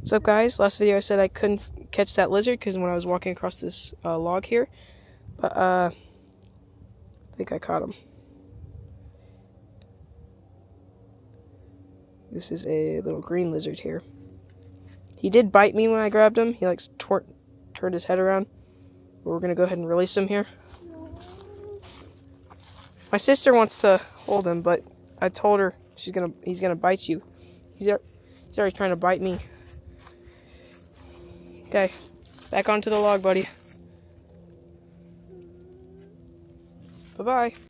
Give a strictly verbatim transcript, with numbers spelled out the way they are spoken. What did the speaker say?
What's up, guys? Last video I said I couldn't catch that lizard because when I was walking across this uh, log here, but uh, I think I caught him. This is a little green lizard here. He did bite me when I grabbed him. He like turned his head around. But we're gonna go ahead and release him here. My sister wants to hold him, but I told her she's gonna he's gonna bite you. He's he's already trying to bite me. Okay, back onto the log, buddy. Bye-bye.